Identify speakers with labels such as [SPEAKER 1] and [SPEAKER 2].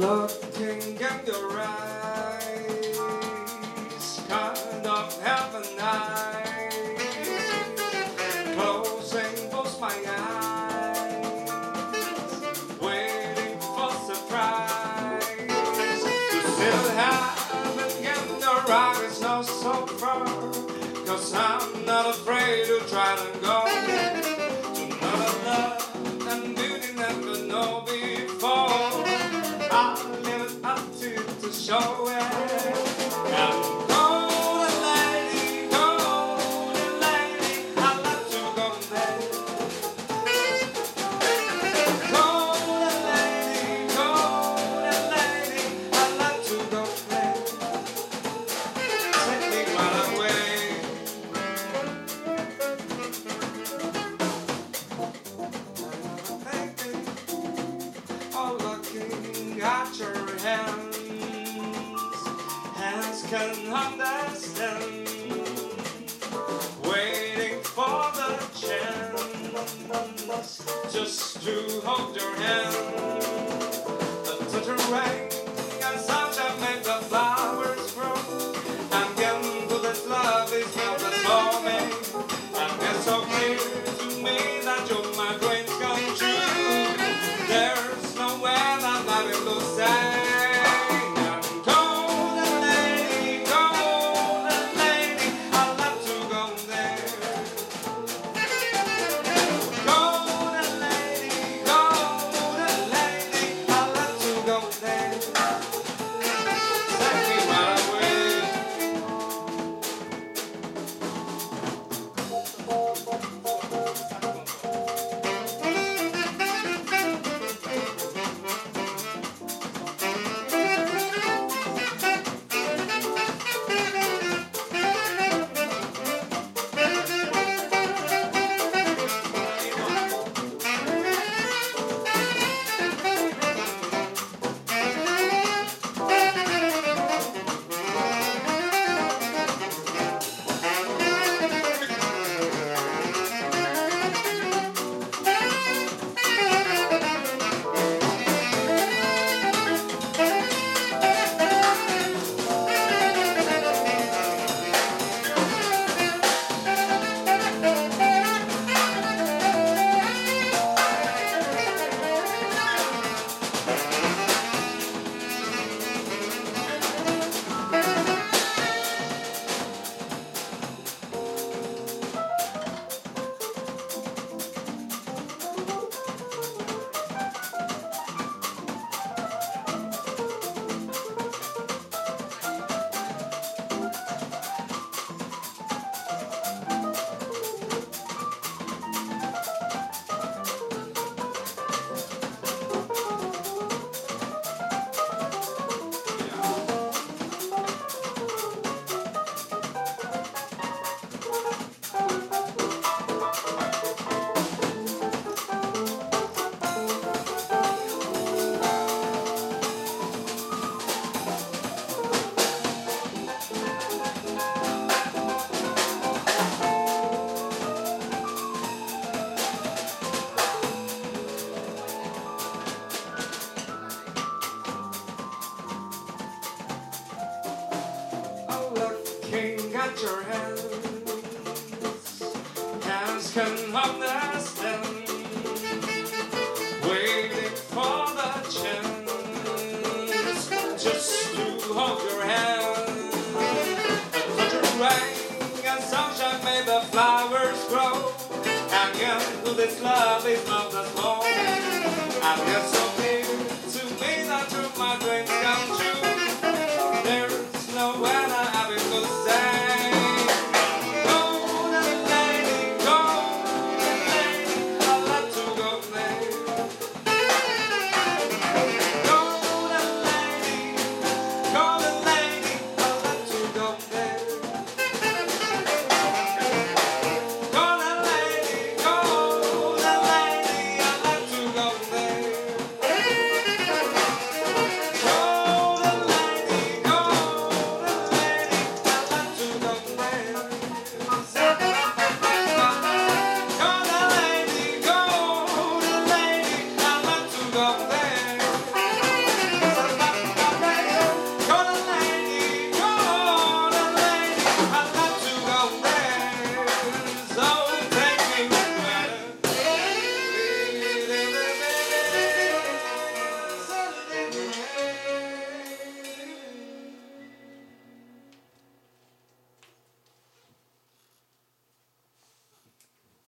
[SPEAKER 1] Looking in your eyes, kind of heaven eyes, closing both my eyes, waiting for surprise. You still haven't in your eyes, not so far, 'cause I'm not afraid to try to go to another love and beauty never know before. I'll leave it up to you to show it. I'm golden lady, I'd like to go there. Golden lady, I'd like to go there. Take me right away. Baby, oh, looking at your hands can understand, waiting for the chance just to hold your hand. The touch of rain and sunshine make the flowers grow. I'm getting to this love is not the moment. And it's so clear to me that you're my dreams come true. There's no way that I will say. At your hands can understand, waiting for the chance just to hold your hand. Such a rain and sunshine made the flowers grow, and yet this love is not the smoke. And it's so clear to me that my dreams come true. There's no way